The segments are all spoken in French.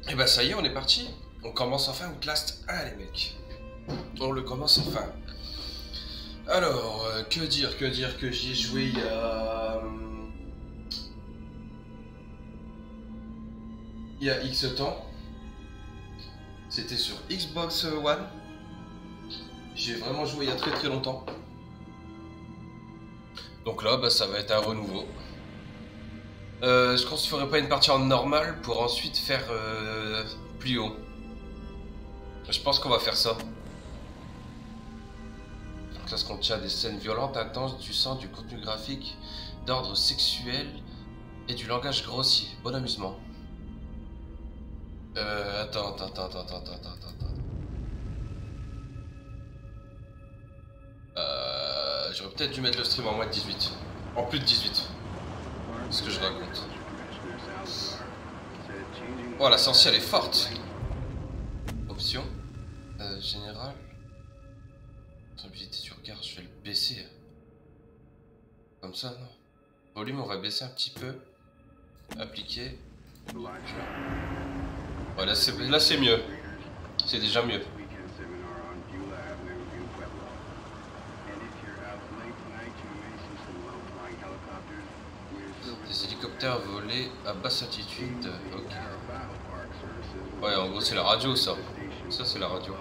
Et bah ça y est, on est parti. On commence enfin Outlast 1 les mecs. On le commence enfin. Alors, que j'y ai joué il y a X temps. C'était sur Xbox One. J'ai vraiment joué il y a très très longtemps. Donc là, bah, ça va être un renouveau. Je pense qu'il ne ferait pas une partie en normal pour ensuite faire plus haut. Je pense qu'on va faire ça. Donc ça se contient des scènes violentes, intenses, du sang, du contenu graphique, d'ordre sexuel et du langage grossier. Bon amusement. Attends. J'aurais peut-être dû mettre le stream en moins de 18. En plus de 18. Ce que je raconte. Oh, l'essentiel est forte. Option. Général. Sensibilité du regard, je vais le baisser. Comme ça, non. Volume, on va baisser un petit peu. Appliquer. Ouais, là c'est mieux. C'est déjà mieux. Des hélicoptères volés à basse altitude. Ok. Ouais, en gros, c'est la radio, ça. Ça, c'est la radio.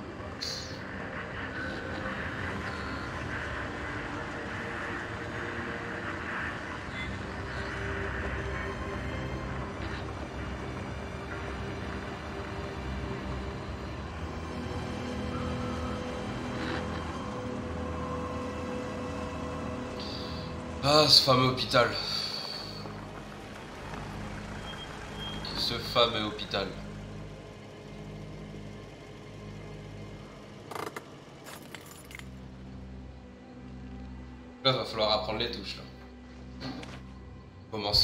Ah, ce fameux hôpital. Ce fameux hôpital. Là, va falloir apprendre les touches, là. Commencer.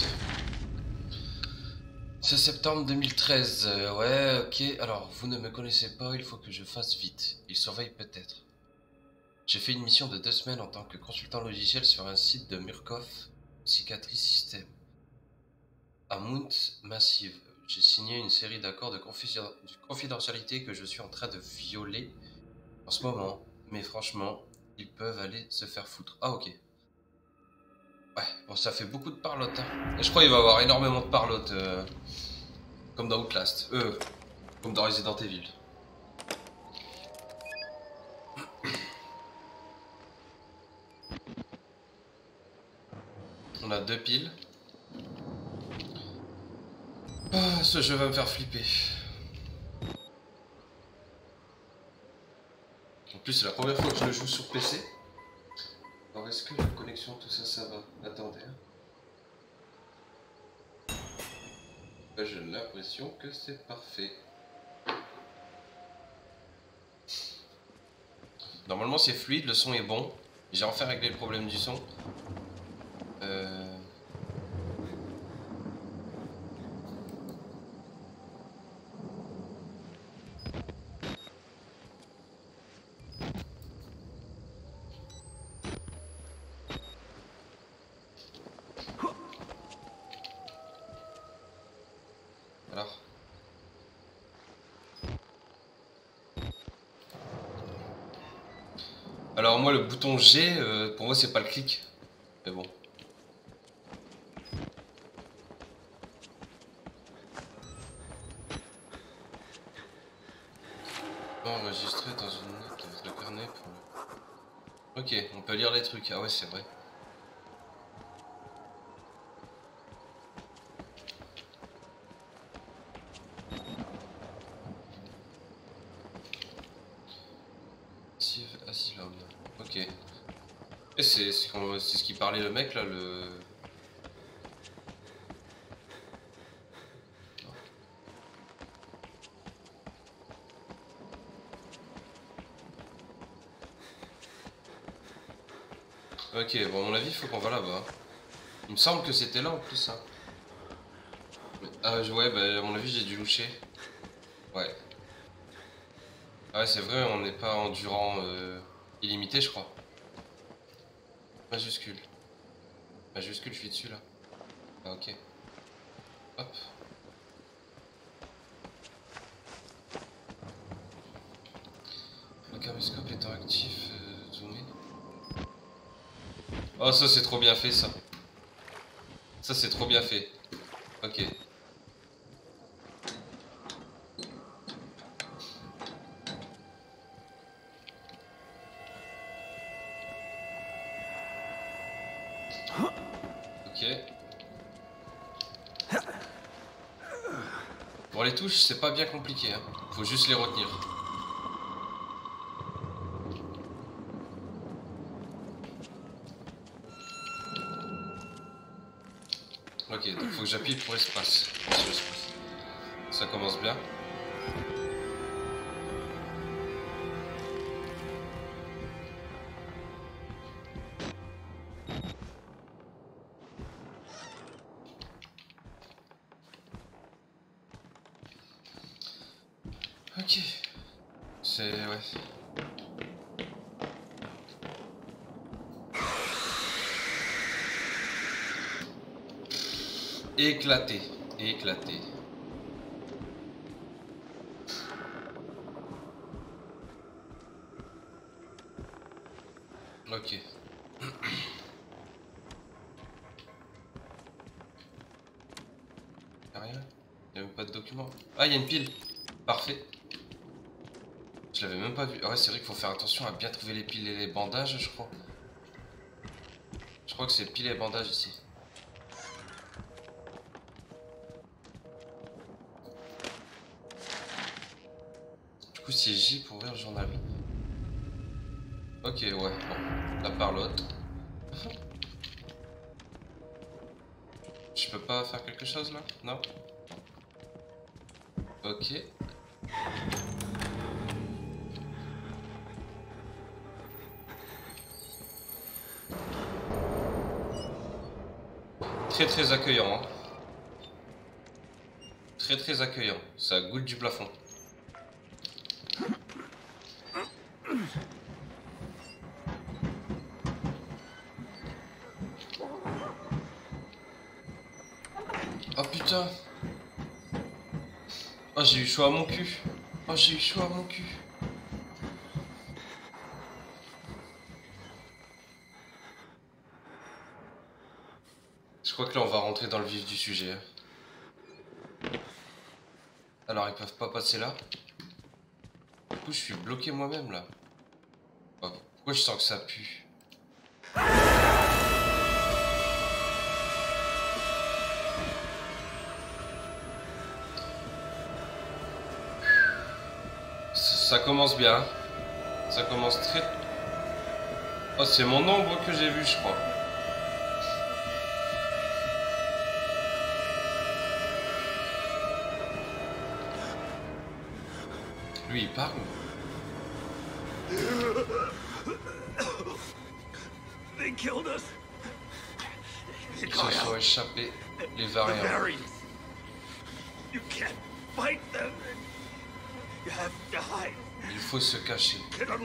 C'est septembre 2013. Ouais, ok. Alors, vous ne me connaissez pas, il faut que je fasse vite. Il surveille peut-être. J'ai fait une mission de 2 semaines en tant que consultant logiciel sur un site de Murkoff Cicatrice System. À Mount Massive, j'ai signé une série d'accords de confidentialité que je suis en train de violer en ce moment. Mais franchement, ils peuvent aller se faire foutre. Ah, ok. Ouais, bon, ça fait beaucoup de parlotte. Hein. Et je crois qu'il va y avoir énormément de parlotte. Comme dans Outlast. Comme dans Resident Evil. On a 2 piles. Ah, ce jeu va me faire flipper. En plus, c'est la première fois que je le joue sur PC. Alors, est-ce que la connexion, tout ça, ça va? Attendez. Là, j'ai l'impression que c'est parfait. Normalement, c'est fluide, le son est bon. J'ai enfin réglé le problème du son. Alors. Alors moi, le bouton G, pour moi, c'est pas le clic. Mais bon. Enregistré dans une note de carnet pour le... Ok, on peut lire les trucs. Ah ouais, c'est vrai. Asylum. Ok. Et c'est ce qui parlait le mec là, le... Ok, bon à mon avis il faut qu'on va là-bas. Il me semble que c'était là en plus. Hein. Ah ouais, bah à mon avis j'ai dû loucher. Ouais. Ah ouais c'est vrai, on n'est pas en durant illimité je crois. Majuscule. Majuscule, je suis dessus là. Ah ok. Hop. caméscope étant actif, zoomer. Oh, ça c'est trop bien fait ça. Ça c'est trop bien fait. Ok. Ok. Pour les touches, c'est pas bien compliqué, hein. Faut juste les retenir. Ok, donc faut que j'appuie pour espace. Sur espace. Ça commence bien. Ok. C'est... ouais. Éclaté. Éclaté. Ok. Y'a rien? Y'a même pas de document. Ah, y'a une pile. Parfait. Je l'avais même pas vu. Ah ouais, c'est vrai qu'il faut faire attention à bien trouver les piles et les bandages, je crois. Je crois que c'est piles et bandages ici. Du coup, c'est J pour ouvrir le journal. Ok, ouais, bon. La parlotte. Je peux pas faire quelque chose là? Non? Ok. Très accueillant, hein. Très accueillant. Ça goûte du plafond. Oh putain. Oh, j'ai eu chaud à mon cul. Oh, j'ai eu chaud à mon cul. Je crois que là on va rentrer dans le vif du sujet. Alors ils peuvent pas passer là. Du coup je suis bloqué moi-même là. Oh, pourquoi je sens que ça pue? Ça commence bien. Ça commence très... Oh, c'est mon ombre que j'ai vu, je crois. Lui il parle. Ils se sont échappés, les variants. Il faut se cacher.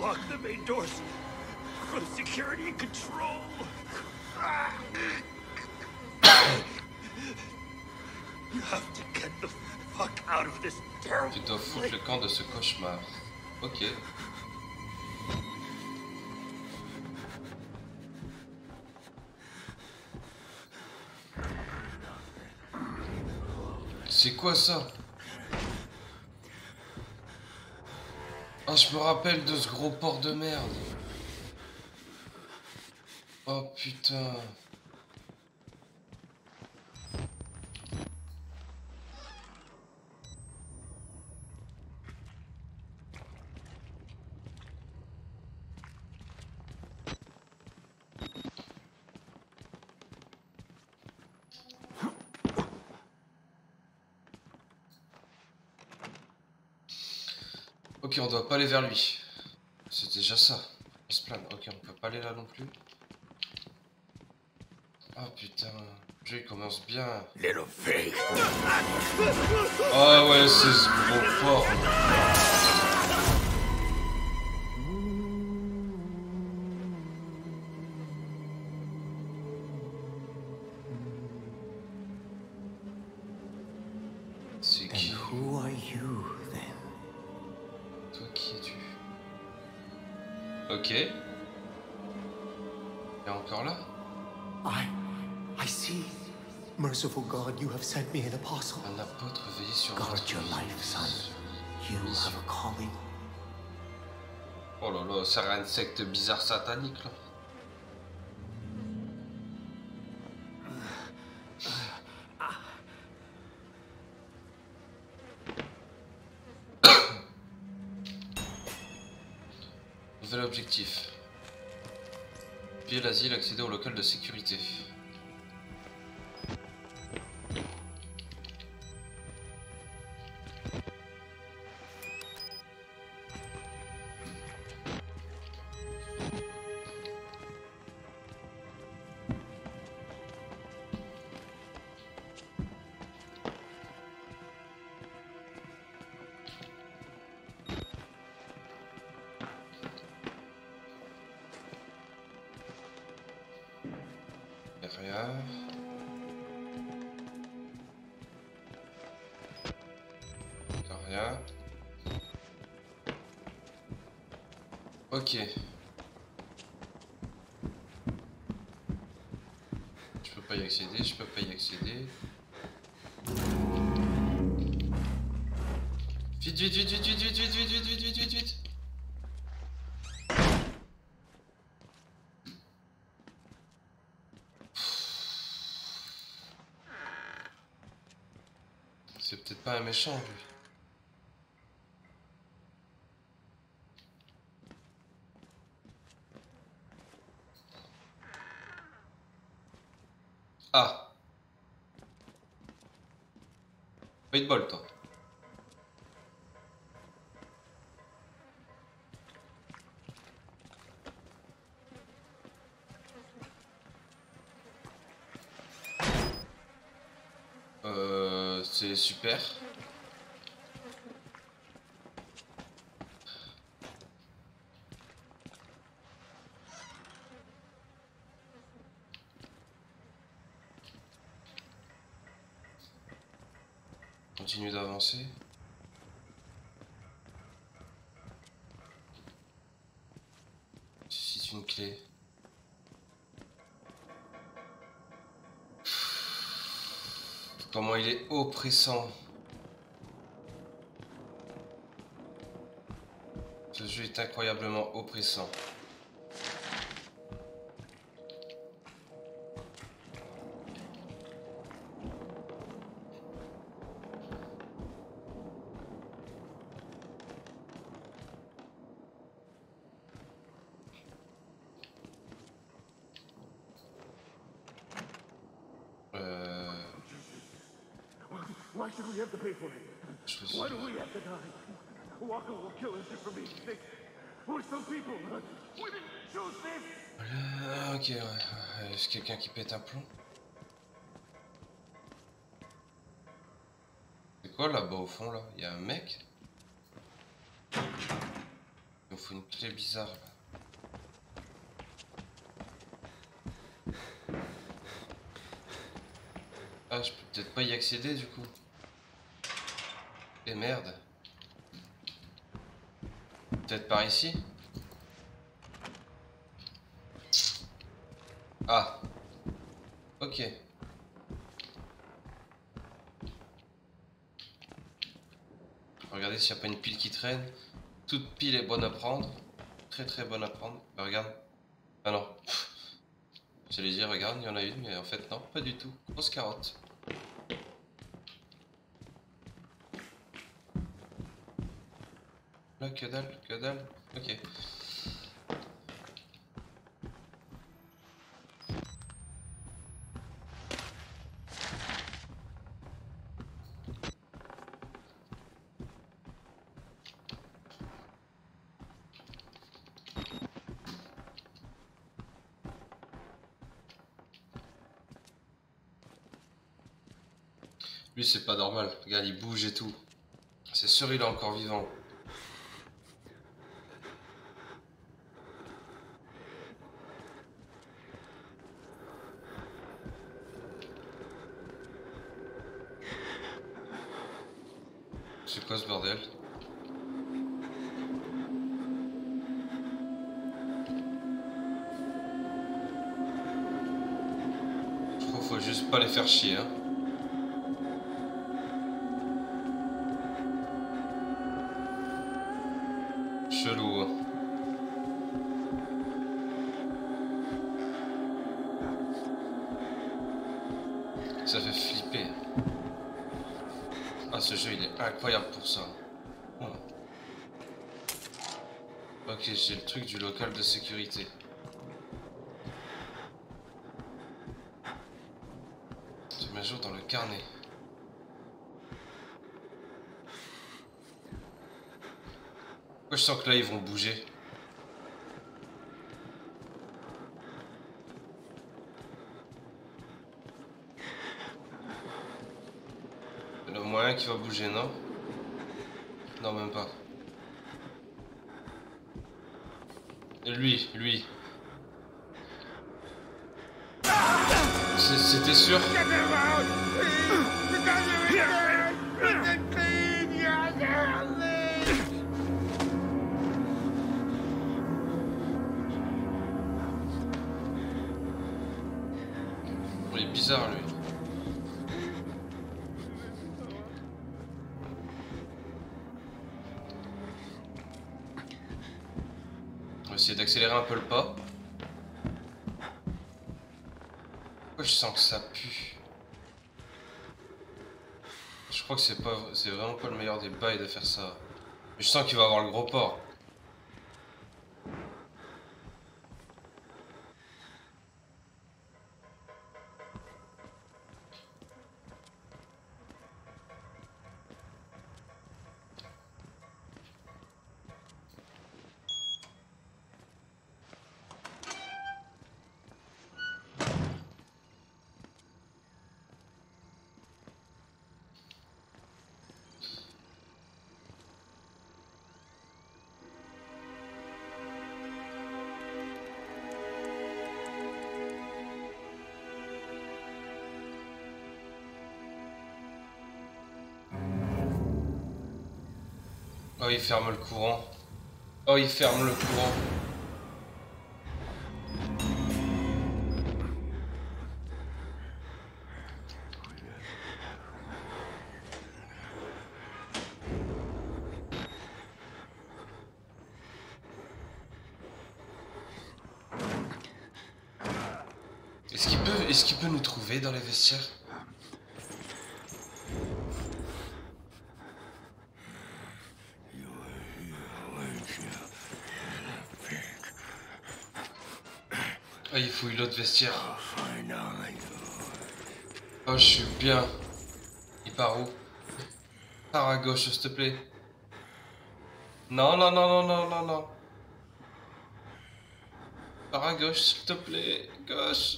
Tu dois foutre le camp de ce cauchemar. Ok. C'est quoi ça? Oh, je me rappelle de ce gros porc de merde. Oh putain. Ok, on doit pas aller vers lui. C'est déjà ça. On se plaindre. Ok, on peut pas aller là non plus. Oh putain. Le jeu il commence bien. Ah ouais, c'est ce gros porc. C'est qui? Toi qui es-tu? Ok. Et encore là? I see. Merciful God, you have sent me an apostle. Un apôtre veillé sur Guard votre your vie. life, son. You have a calling. Oh là là, c'est un secte bizarre satanique là. Nouvel objectif. Piller l'asile, accéder au local de sécurité. Rien. Rien. Ok. Je peux pas y accéder, je peux pas y accéder. Vite, vite, vite, vite, vite, vite, vite, vite, vite, vite, vite, vite. C'est peut-être pas un méchant, lui. Ah. Pas de bol, toi. C'est super. Continue d'avancer. C'est une clé. Comment il est oppressant. Ce jeu est incroyablement oppressant. Why should we have to pay for it? Why do we have to die? Walker will kill us if we're being sick. We're some people. We didn't choose this. Ok, ouais. Est-ce quelqu'un qui pète un plomb? C'est quoi là-bas au fond là? Il y a un mec? Il nous faut une clé bizarre là. Ah, je peux peut-être pas y accéder du coup. Et merde. Peut-être par ici? Ah. Ok. Regardez s'il n'y a pas une pile qui traîne. Toute pile est bonne à prendre. Très très bonne à prendre. Bah, regarde. Ah non. J'allais dire, regarde, il y en a une, mais en fait non, pas du tout. Grosse carotte. Là, que dalle, que dalle. Ok. Lui, c'est pas normal. Regarde, il bouge et tout. C'est sûr, il est encore vivant. C'est quoi ce bordel? pas les faire chier, hein. Chelou, hein. Ça fait flipper. Ah, ce jeu il est incroyable pour ça. Oh. Ok, j'ai le truc du local de sécurité. Je mets à jour dans le carnet. Pourquoi je sens que là ils vont bouger? Il y en a au moins un qui va bouger, non? Non, même pas. Et lui. C'était sûr? Il est bizarre, lui. On va essayer d'accélérer un peu le pas. Pourquoi je sens que ça pue? Je crois que c'est vraiment pas le meilleur des bails de faire ça. Mais je sens qu'il va avoir le gros porc. Oh, il ferme le courant. Oh, il ferme le courant. Est-ce qu'il peut nous trouver dans les vestiaires? Ah, il fouille l'autre vestiaire. Oh, je suis bien. Il part où? Part à gauche, s'il te plaît. Non. Part à gauche, s'il te plaît. Gauche.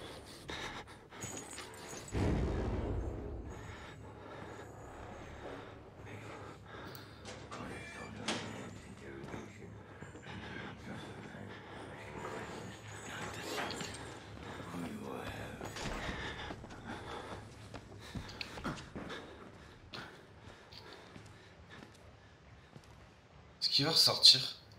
Est-ce qu'il va ressortir?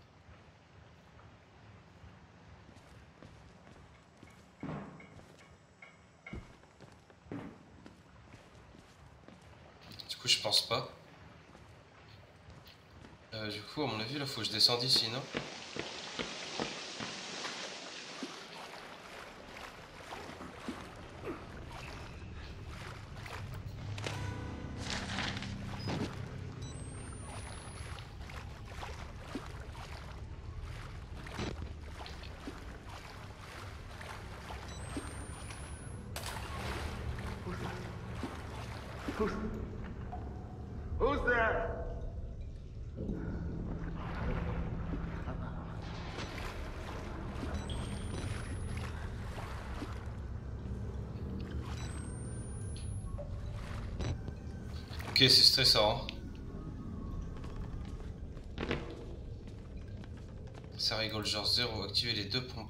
Du coup, je pense pas. Du coup, à mon avis, là, faut que je descende ici, non? Who's there? Ok, c'est stressant. Hein. Ça rigole, genre 0, activer les 2 pompes.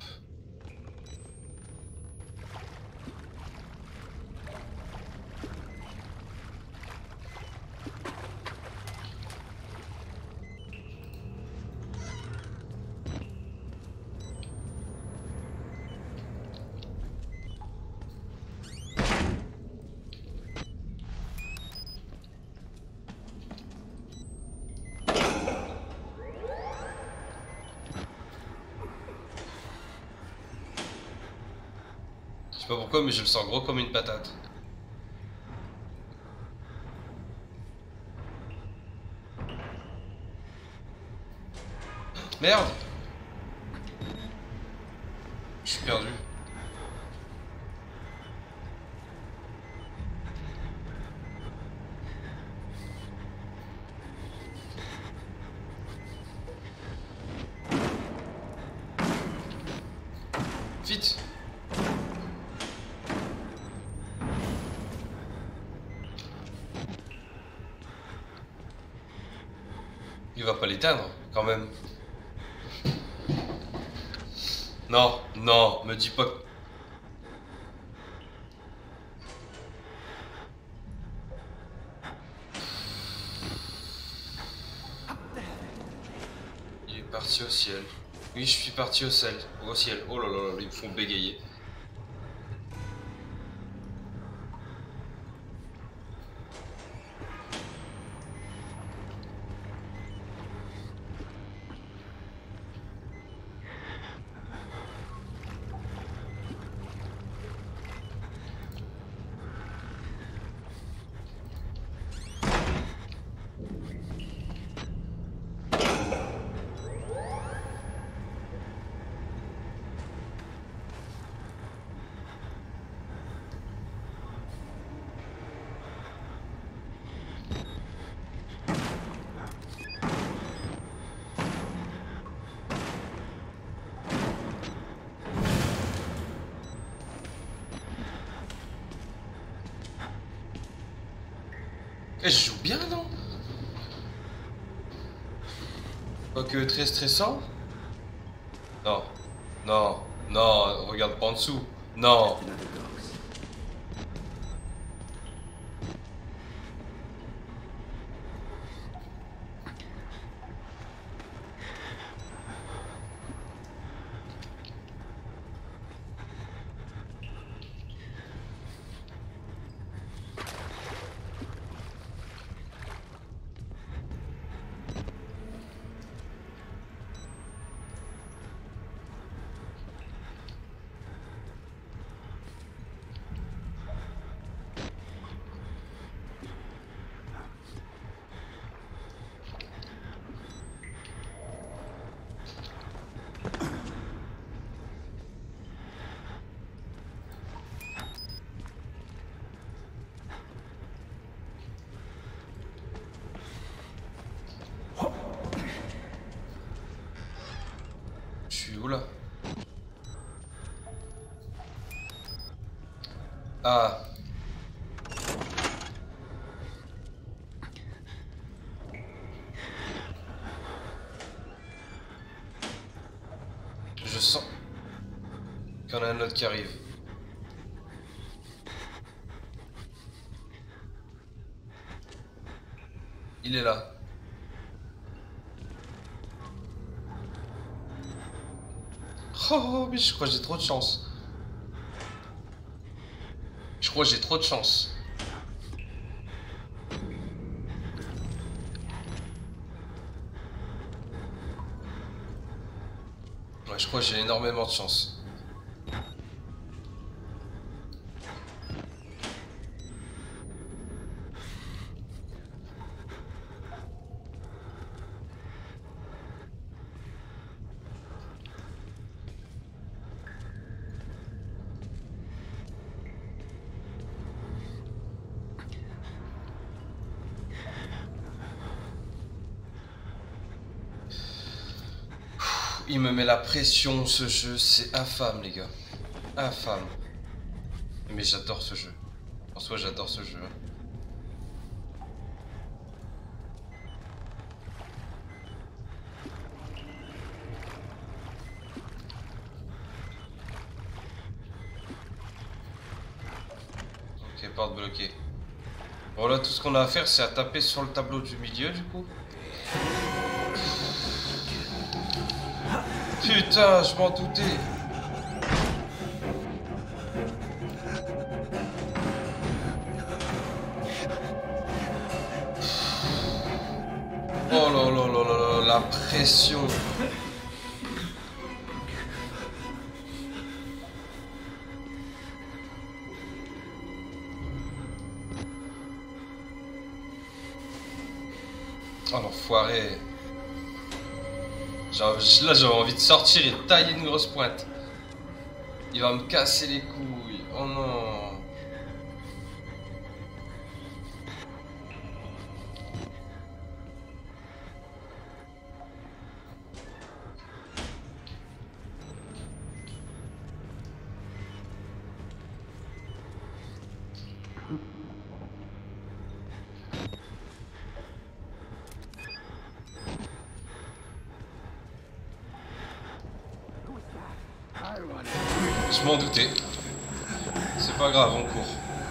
sais pas pourquoi, mais je le sens gros comme une patate. Merde! Je suis perdu. Vite! Il va pas l'éteindre, quand même. Non, non, me dis pas que... Il est parti au ciel. Oui, je suis parti au ciel. Au ciel. Oh là là, ils me font bégayer. Et je joue bien, non? Pas que très stressant? Non, non, non, regarde pas en dessous. Non. Je suis où là? Ah. Je sens qu'il y en a un autre qui arrive. Il est là. Oh, mais je crois que j'ai trop de chance. Je crois que j'ai trop de chance. Ouais, je crois que j'ai énormément de chance. Il me met la pression, ce jeu, c'est infâme, les gars. Infâme. Mais j'adore ce jeu. En soi, j'adore ce jeu. Ok, porte bloquée. Bon, là, tout ce qu'on a à faire, c'est à taper sur le tableau du milieu, du coup. Putain, je m'en doutais. Oh là là là là là, la pression. Oh l'enfoiré. Là j'avais envie de sortir et de tailler une grosse pointe. Il va me casser les couilles. Oh non. Je m'en doutais. C'est pas grave, on court.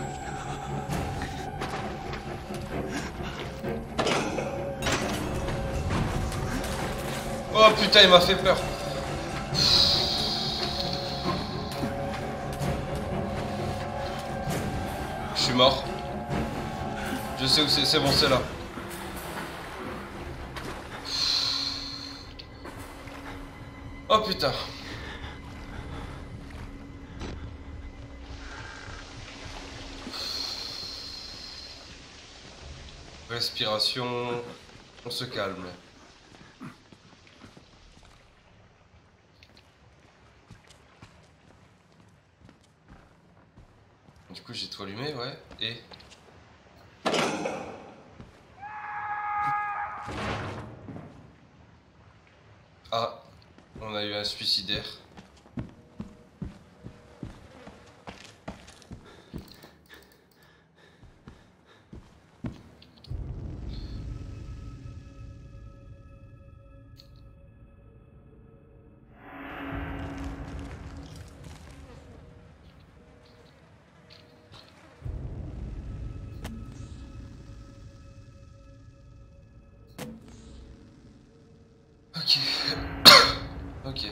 Oh putain, il m'a fait peur. Je suis mort. Je sais où c'est bon, c'est là. Oh putain. Respiration, on se calme. Du coup j'ai tout allumé, ouais, et... Ah, on a eu un suicidaire. Ok. Ok.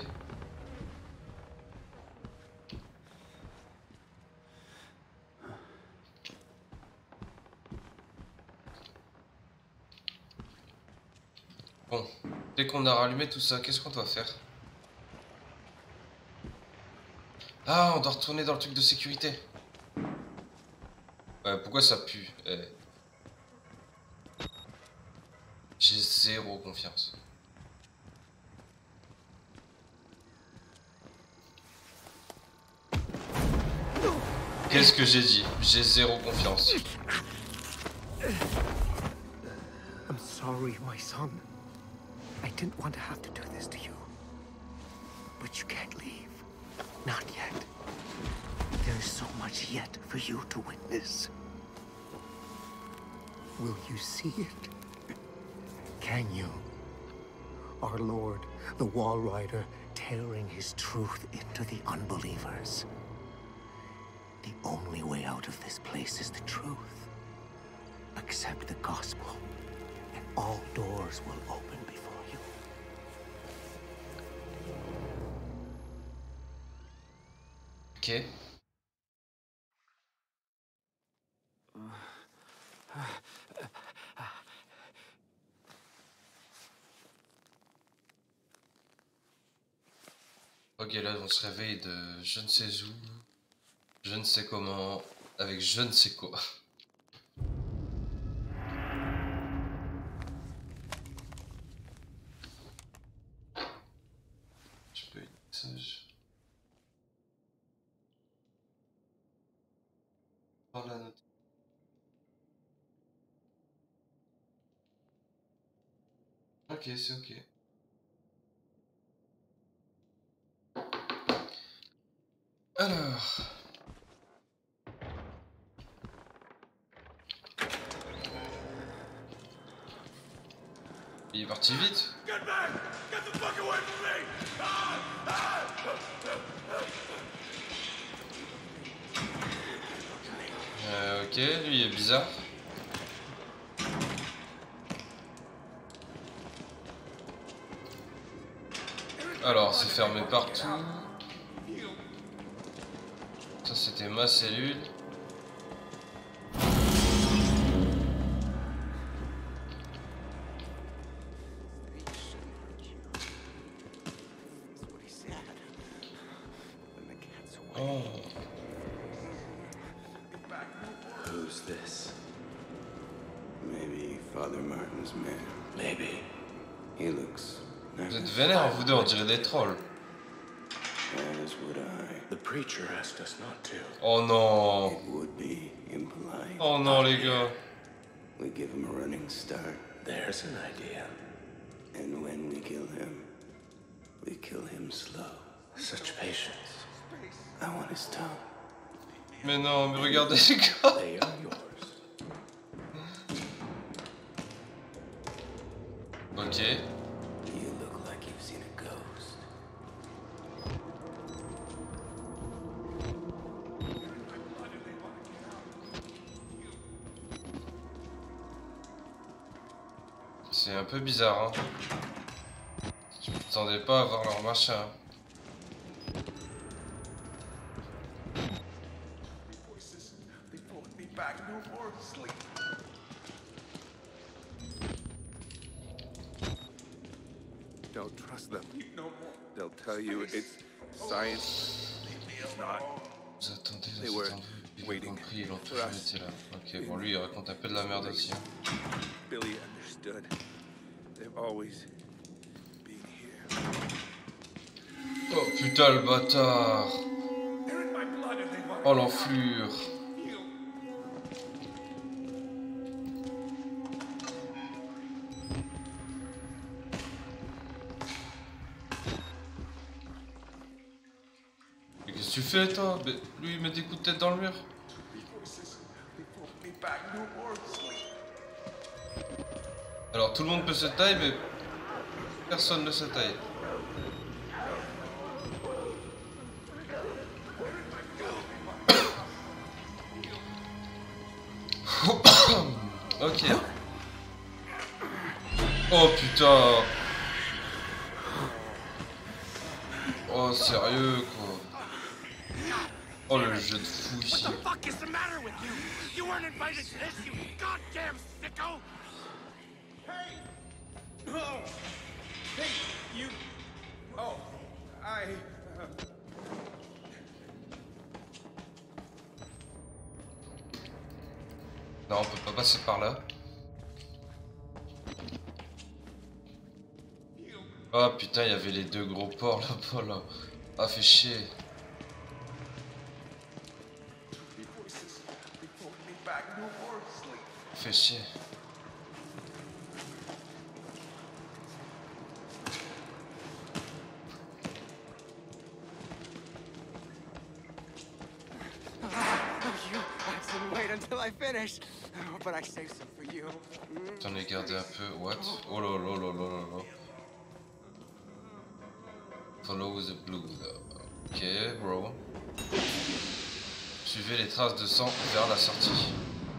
Bon, dès qu'on a rallumé tout ça, qu'est-ce qu'on doit faire? Ah, on doit retourner dans le truc de sécurité. Ouais, pourquoi ça pue? J'ai zéro confiance. Qu'est-ce que j'ai dit? J'ai zéro confiance. I'm sorry, my son. I didn't want to have to do this to you. But you can't leave. Not yet. There is so much yet for you to witness. Will you see it? Can you? Our Lord, the Wall Rider, tearing his truth into the unbelievers. The only way out of this place is the truth. Accept the gospel, and all doors will open before you. Ok. Ok, là on se réveille de je ne sais où, je ne sais comment, avec je ne sais quoi. Je peux message. Dans la note. Ok, c'est ok. Alors. Il est parti vite. Get back! Get the fuck away from me! Ok, lui il est bizarre. Alors, c'est fermé partout. Ça, c'était ma cellule. Oh. Who's this? Maybe Father Martin's man. Maybe. He looks Vous êtes vénères, vous deux, on dirait des trolls. as would I. The preacher asked us not to. Oh non. It would be impolite. Oh non, les gars. We give him a running start, There's an idea. and when we kill him slow. Such patience. I want his tongue. Mais non, mais regardez les gars. They are yours. Ok. You look like you've seen a ghost. C'est un peu bizarre, hein. Je m'attendais pas à voir leur machin. Don't trust them. They'll tell you it's science. It's not. Vous attendez, They vous were attendez. Ils ont waiting compris, ils ont for toujours us. été là. Ok, bon, lui, il raconte un peu de la merde aussi. Billy understood. They've always been here. Oh putain, le bâtard. They're in my blood and they want Oh l'enflure. you. Mais qu'est-ce que tu fais, toi? Mais lui, il met des coups de tête dans le mur. Alors, tout le monde peut se tailler, mais personne ne se taille. Ok. Oh putain. Oh sérieux quoi. Oh le jeu de fou ici. What the fuck is the matter with you? You weren't invited to this, you goddamn sicko! Hey! Oh! Hey, you! Oh, I... Non, on peut pas passer par là. Oh putain, il y avait les deux gros porcs là-bas là. Ah, fait chier. Fait chier. You didn't wait until I finished, but I saved some for you. J'en ai gardé un peu. What? Oh là là là là là là. Follow the blue. Ok, bro. Suivez les traces de sang vers la sortie.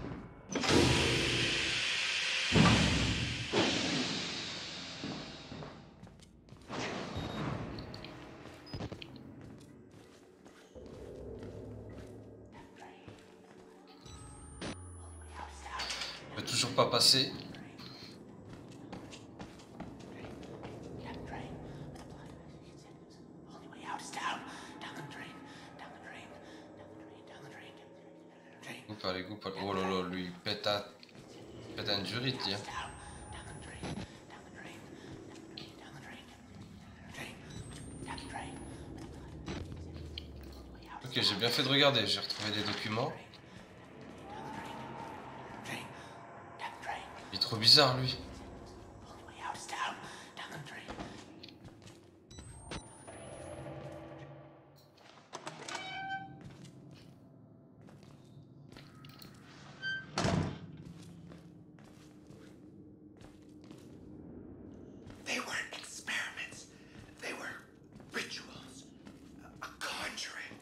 Je peux toujours pas passer. Coupe, allez, coupe. Oh là là, lui, pète un durite, hein. Ok, j'ai bien fait de regarder, j'ai retrouvé des documents. Il est trop bizarre, lui. They weren't experiments. They were rituals. A conjuring.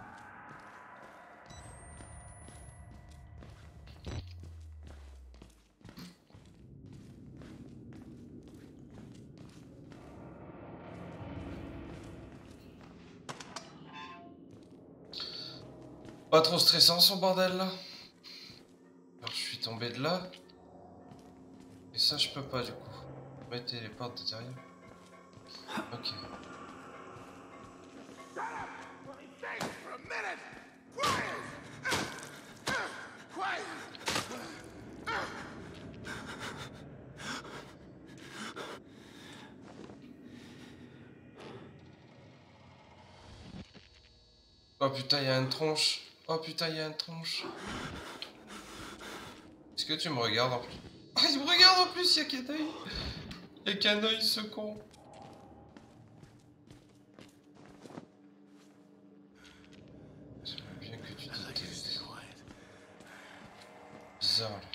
Pas trop stressant son bordel là. Alors je suis tombé de là. Et ça je peux pas du coup. Mettez les portes de derrière. Ok. For a minute! Quiet! Quiet! Oh putain, il y a une tronche. Oh putain, il y a une tronche. Est-ce que tu me regardes en plus? Ah, il me regarde en plus, il y a qu'un œil. Il y a qu'un œil, ce con. J'aimerais bien que tu t'étais. Bizarre. Là.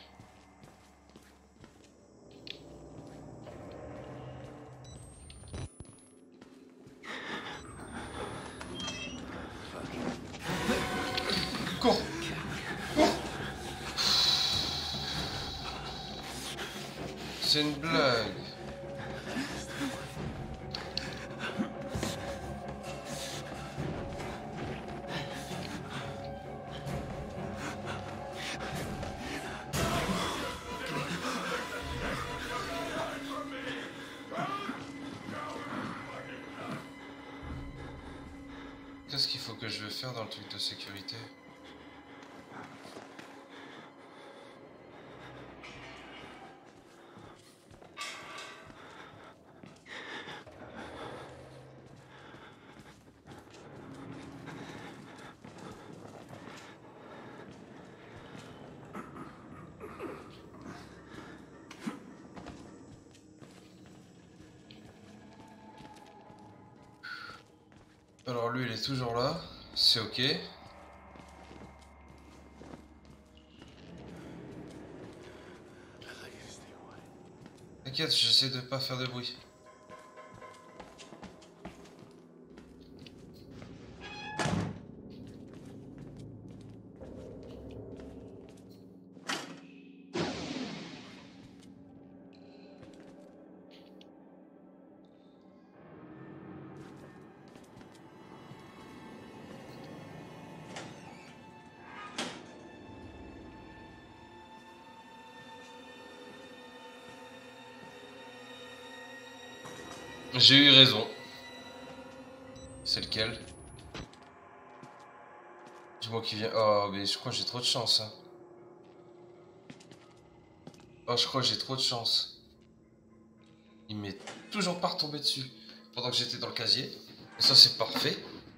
Cours! Cours! C'est une blague. Qu'est-ce qu'il faut que je vais faire dans le truc de sécurité? Alors lui il est toujours là, c'est ok. T'inquiète, j'essaie de pas faire de bruit. J'ai eu raison. C'est lequel? Dis-moi qui vient. Oh, mais je crois que j'ai trop de chance. Hein. Oh, je crois que j'ai trop de chance. Il m'est toujours pas retombé dessus. Pendant que j'étais dans le casier. Et ça, c'est parfait.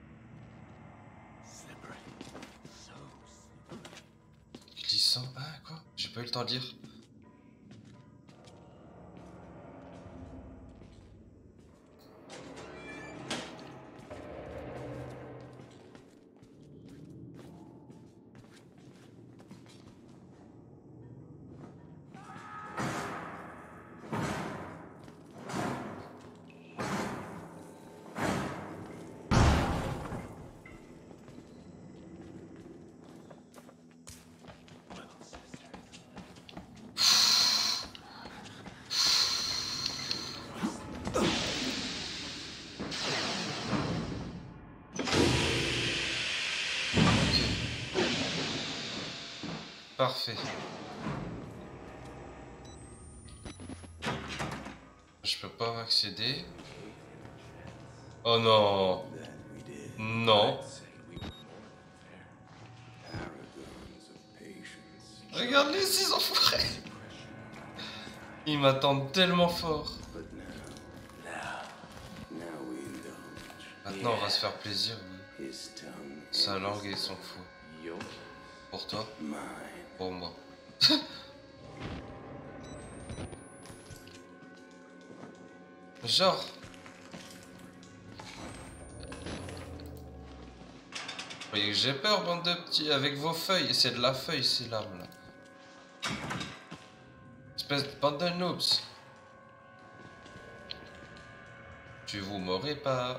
Glissant. Ah, quoi? J'ai pas eu le temps de lire. Parfait. Je peux pas accéder. Oh non. Non. Regarde-les ces enfoirés. Ils m'attendent tellement fort. Maintenant on va se faire plaisir. Oui. Sa langue et son fou. Pour toi. Pour moi. Genre. Vous voyez que j'ai peur, bande de petits. Avec vos feuilles. C'est de la feuille, ces lames là. Espèce de bande de noobs. Tu vous m'aurez pas.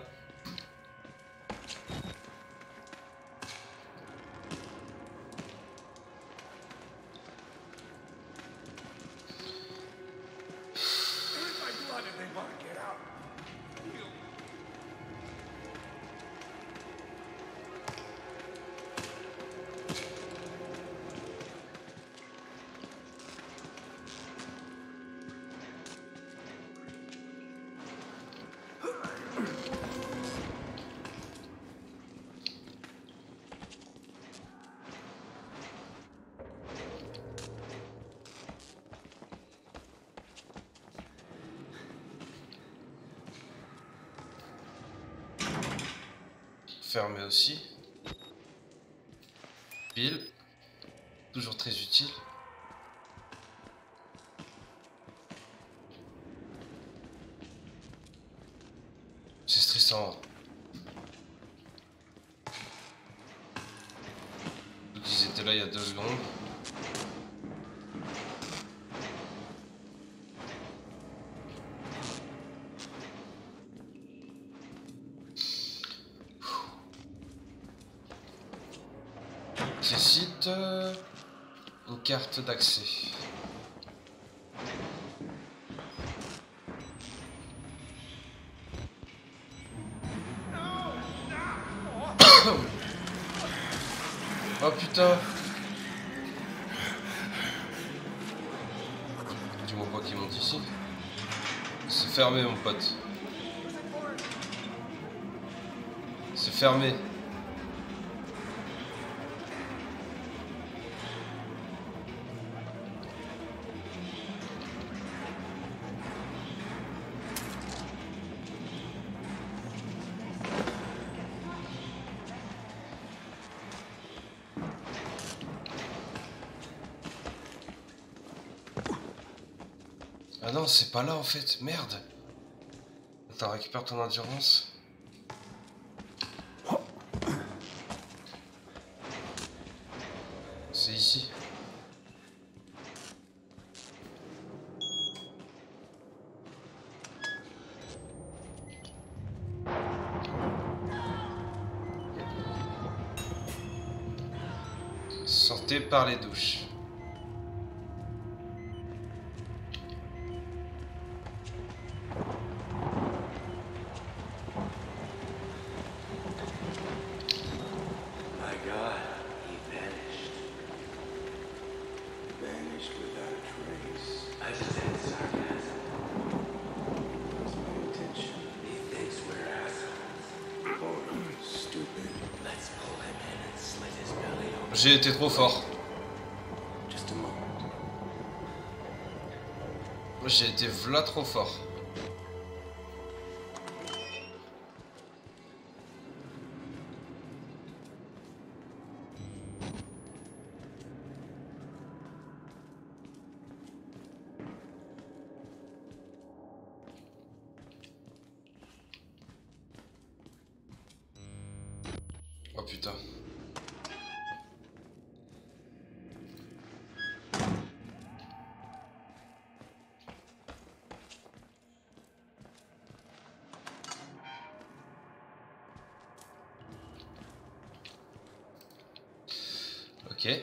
Fermé aussi. Pile. Toujours très utile. C'est stressant. Donc ils étaient là il y a 2 secondes. Nécessite une carte d'accès. Oh putain. Dis-moi pas qu'ils montent ici. C'est fermé mon pote. C'est fermé. Ah non, c'est pas là en fait, merde. Attends, récupère ton endurance. C'est ici. Sortez par les douches. J'ai été trop fort. J'ai été v'là trop fort. Oh putain. Ok.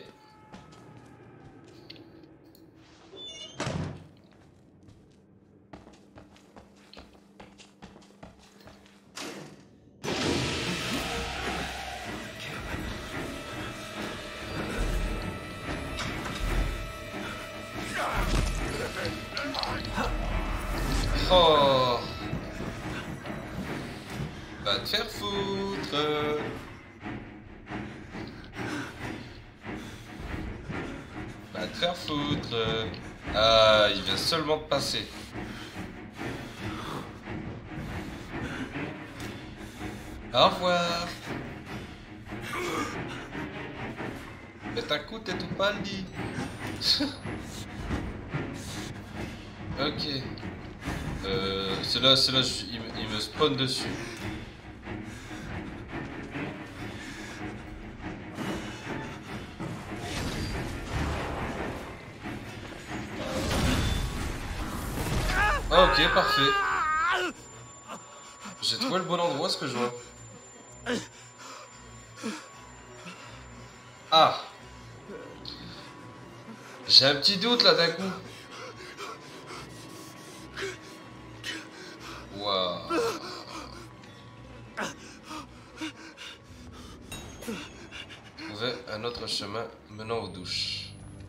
Oh. Va te faire foutre. Va te faire foutre. Ah, il vient seulement de passer. Au revoir. Mais t'as coup, t'es tout pâli. Ok. C'est là, il me spawn dessus. Ah, ok, parfait. J'ai trouvé le bon endroit, ce que je vois. Ah. J'ai un petit doute là d'un coup. Waouh. Trouver un autre chemin menant aux douches.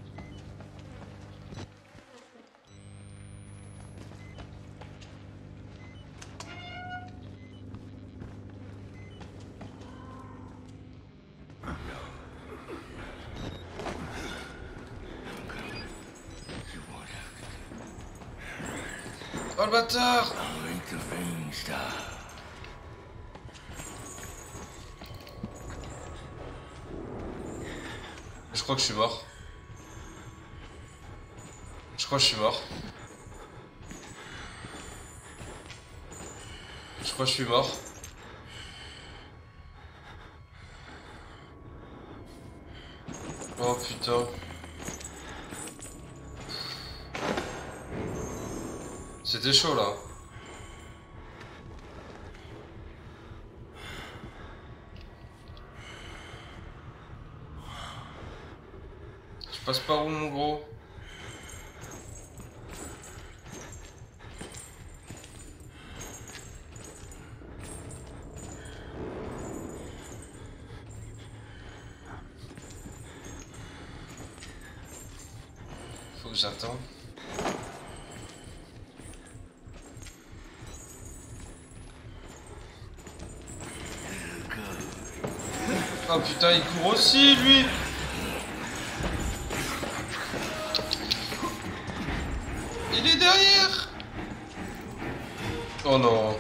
Oh le bâtard! crois que je suis mort. Je crois que je suis mort. Je crois que je suis mort. Oh putain. C'était chaud là. Je passe par où mon gros? Faut que j'attende. Oh putain, il court aussi lui. Il est derrière. Oh non.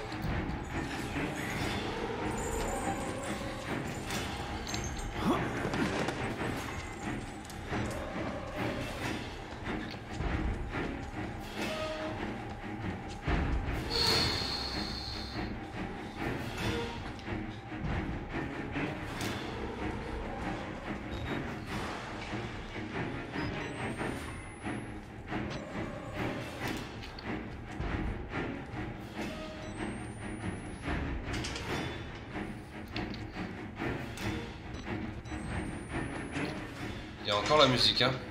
Il y a encore la musique, hein.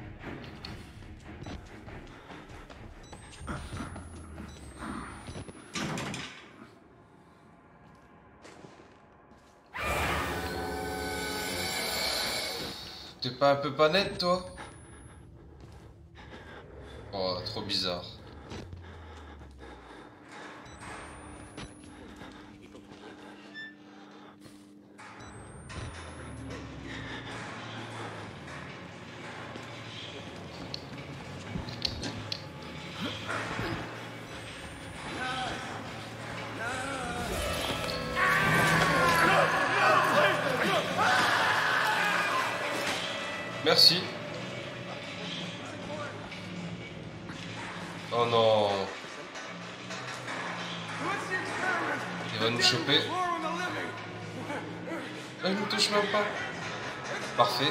T'es pas un peu pas net, toi? Oh, trop bizarre. Merci. Oh non. Il va nous choper. Ah, il nous touche même pas. Parfait.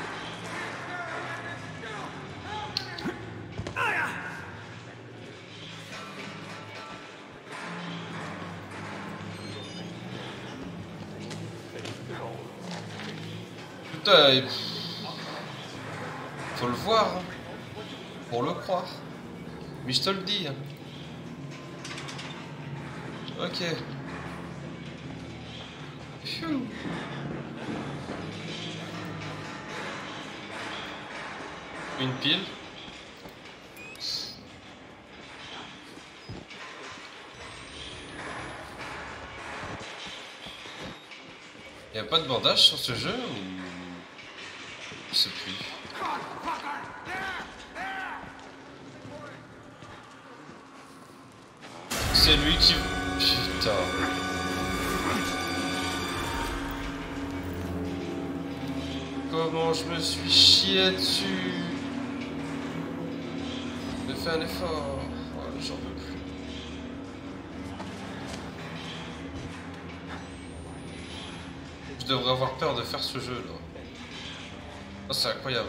Putain, faut le voir, hein, pour le croire. Mais je te le dis. Hein. Ok. Pfiou. Une pile. Y a pas de bandage sur ce jeu ou... Je sais plus. C'est lui qui... Putain. Comment je me suis chié dessus. Mais fais un effort. Oh, j'en peux plus. Je devrais avoir peur de faire ce jeu là. Oh, c'est incroyable.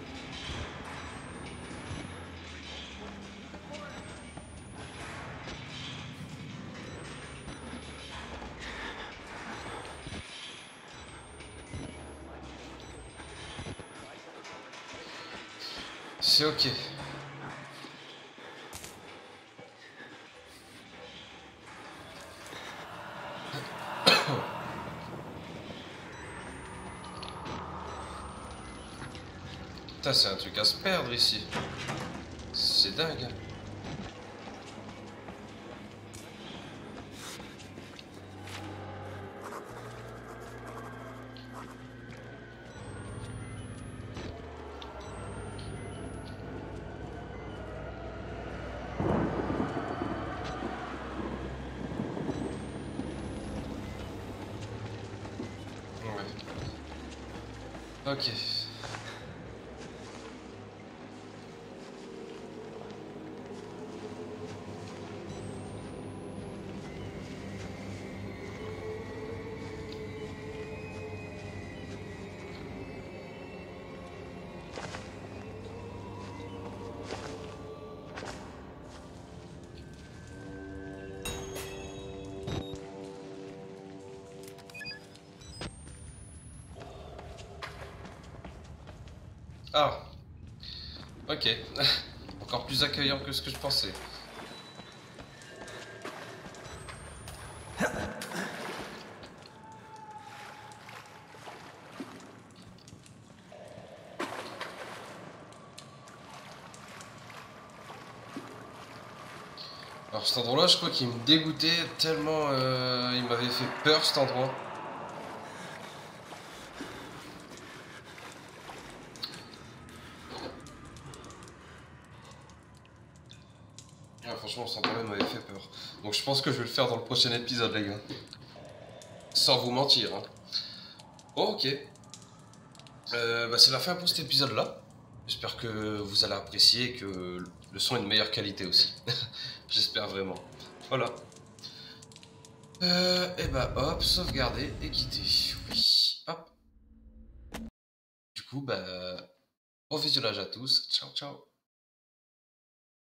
C'est ok. Putain, c'est un truc à se perdre ici. C'est dingue. Ok. Ah, ok. Encore plus accueillant que ce que je pensais. Alors cet endroit là je crois qu'il me dégoûtait tellement il m'avait fait peur cet endroit. Ah, franchement cet endroit là m'avait fait peur. Donc je pense que je vais le faire dans le prochain épisode les gars. Sans vous mentir. Hein. Oh, ok. Bah, c'est la fin pour cet épisode là. J'espère que vous allez apprécier et que le son est de meilleure qualité aussi. J'espère vraiment. Voilà. Et bah hop, sauvegarder et quitter. Oui. Hop. Du coup, bah, bon visionnage à tous. Ciao, ciao.